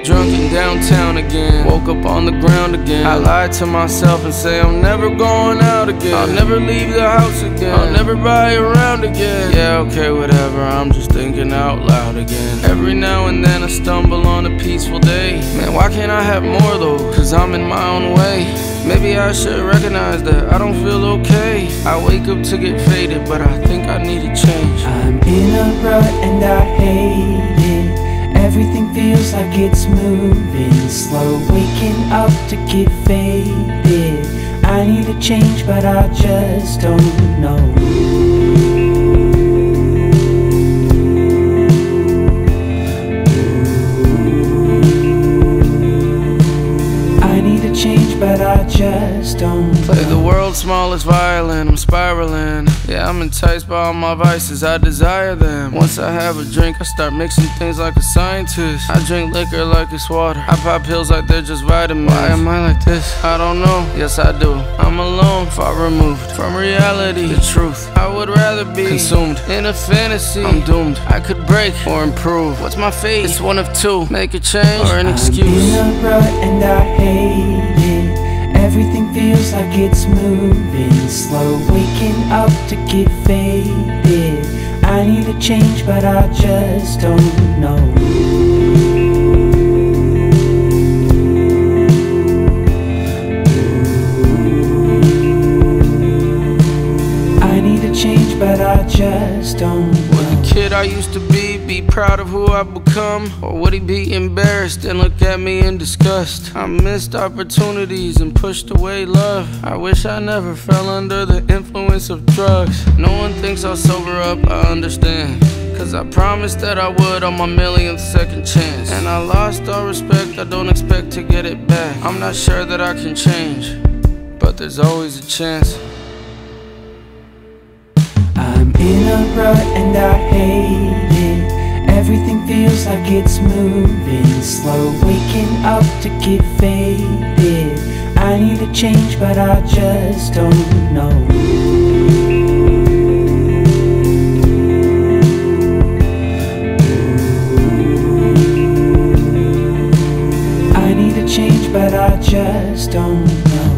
drunk in downtown again. Woke up on the ground again. I lied to myself and say I'm never going out again. I'll never leave the house again. I'll never buy a round again. Yeah, okay, whatever, I'm just thinking out loud again. Every now and then I stumble on a peaceful day. Man, why can't I have more though? Cause I'm in my own way. Maybe I should recognize that I don't feel okay. I wake up to get faded, but I think I need a change. I'm in a rut and I hate it. Everything feels like it's moving slow. Waking up to get faded. I need a change, but I just don't know. But I just don't play the world's smallest violin, I'm spiraling. Yeah, I'm enticed by all my vices, I desire them. Once I have a drink, I start mixing things like a scientist. I drink liquor like it's water, I pop pills like they're just vitamins. Why am I like this? I don't know, yes I do. I'm alone, far removed from reality, the truth. I would rather be consumed in a fantasy. I'm doomed, I could break or improve. What's my fate? It's one of two, make a change or an excuse. I'm in a rut and I hate it. Everything feels like it's moving slow. Waking up to get faded. I need a change, but I just don't know. I need a change, but I just don't know. Would the kid I used to be proud of who I've become? Or would he be embarrassed and look at me in disgust? I missed opportunities and pushed away love. I wish I never fell under the influence of drugs. No one thinks I'll sober up, I understand, cause I promised that I would on my millionth second chance. And I lost all respect, I don't expect to get it back. I'm not sure that I can change, but there's always a chance. I'm in a rut and I hate it. Everything feels like it's moving slow. Waking up to get faded. I need a change, but I just don't know. I need a change, but I just don't know.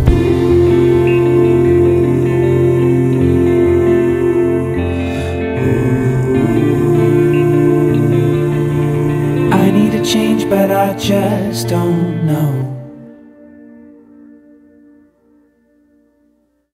Change, but I just don't know.